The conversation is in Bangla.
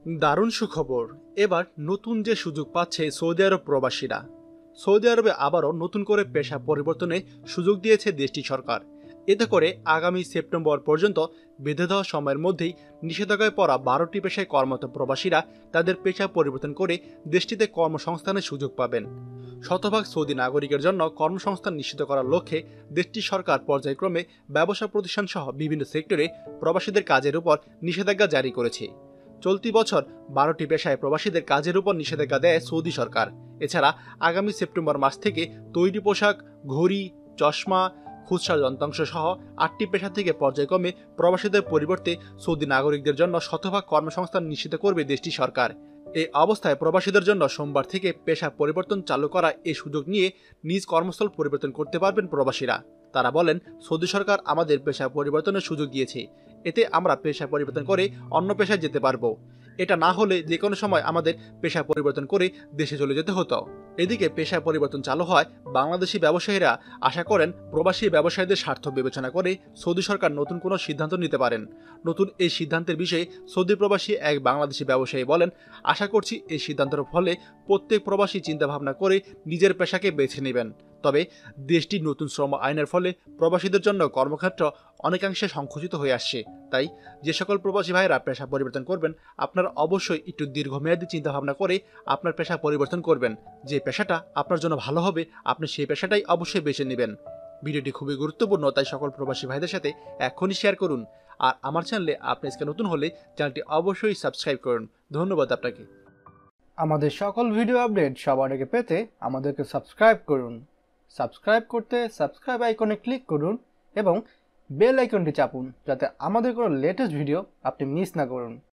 দারুণ সুখবর। এবার নতুন যে সুযোগ পাচ্ছে সৌদি আরব প্রবাসীরা। সৌদি আরবে আবারও নতুন করে পেশা পরিবর্তনের সুযোগ দিয়েছে দেশটি সরকার। এতে করে আগামী সেপ্টেম্বর পর্যন্ত বেঁধে দেওয়া সময়ের মধ্যেই নিষেধাজ্ঞায় পড়া 12টি পেশায় কর্মরত প্রবাসীরা তাদের পেশা পরিবর্তন করে দেশটিতে কর্মসংস্থানের সুযোগ পাবেন। শতভাগ সৌদি নাগরিকের জন্য কর্মসংস্থান নিশ্চিত করার লক্ষ্যে দেশটির সরকার পর্যায়ক্রমে ব্যবসা প্রতিষ্ঠান সহ বিভিন্ন সেক্টরে প্রবাসীদের কাজের উপর নিষেধাজ্ঞা জারি করেছে। চলতি বছর 12টি পেশায় প্রবাসীদের কাজের উপর নিষেধাজ্ঞা দেয় সৌদি সরকার। এছাড়া আগামী সেপ্টেম্বর মাস থেকে তৈরি পোশাক, ঘড়ি, চশমা, খুচরা যন্ত্রাংশ সহ 8টি পেশা থেকে পর্যায়ক্রমে প্রবাসীদের পরিবর্তে সৌদি নাগরিকদের জন্য শতভাগ কর্মসংস্থান নিশ্চিত করবে দেশটি সরকার। এই অবস্থায় প্রবাসীদের জন্য সোমবার থেকে পেশা পরিবর্তন চালু করা এই সুযোগ নিয়ে নিজ কর্মস্থল পরিবর্তন করতে পারবেন প্রবাসীরা। তারা বলেন, সৌদি সরকার আমাদের পেশা পরিবর্তনের সুযোগ দিয়েছে। এতে আমরা পেশা পরিবর্তন করে অন্য পেশায় যেতে পারবো। এটা না হলে যে কোনো সময় আমাদের পেশা পরিবর্তন করে দেশে চলে যেতে হতো। এদিকে পেশা পরিবর্তন চালু হয় বাংলাদেশি ব্যবসায়ীরা আশা করেন প্রবাসী ব্যবসায়ীদের স্বার্থ বিবেচনা করে সৌদি সরকার নতুন কোনো সিদ্ধান্ত নিতে পারেন। নতুন এই সিদ্ধান্তের বিষয়ে সৌদি প্রবাসী এক বাংলাদেশি ব্যবসায়ী বলেন, আশা করছি এই সিদ্ধান্তের ফলে প্রত্যেক প্রবাসী চিন্তাভাবনা করে নিজের পেশাকে বেছে নেবেন। তবে দেশটির নতুন শ্রম আইনের ফলে প্রবাসীদের জন্য কর্মক্ষেত্র অনেকাংশে সংকুচিত হয়ে আসছে। তাই যে সকল প্রবাসী ভাইরা পেশা পরিবর্তন করবেন, আপনারা অবশ্যই একটু দীর্ঘমেয়াদী চিন্তাভাবনা করে আপনার পেশা পরিবর্তন করবেন। যে পেশাটা আপনার জন্য ভালো হবে, আপনি সেই পেশাটাই অবশ্যই বেছে নেবেন। ভিডিওটি খুবই গুরুত্বপূর্ণ, তাই সকল প্রবাসী ভাইদের সাথে এখনই শেয়ার করুন। আর আমার চ্যানেলে আপনি আজকে নতুন হলে চ্যানেলটি অবশ্যই সাবস্ক্রাইব করুন। ধন্যবাদ আপনাকে। আমাদের সকল ভিডিও আপডেট সবার আগে পেতে আমাদেরকে সাবস্ক্রাইব করুন। সাবস্ক্রাইব করতে সাবস্ক্রাইব আইকনে ক্লিক করুন এবং বেল আইকনটি চাপুন, যাতে আমাদের কোনো লেটেস্ট ভিডিও আপনি মিস না করুন।